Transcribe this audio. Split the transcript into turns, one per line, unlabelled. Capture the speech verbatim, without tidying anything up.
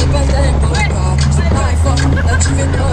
pas t'aimes pas, c'est pas fort, là tu fais pas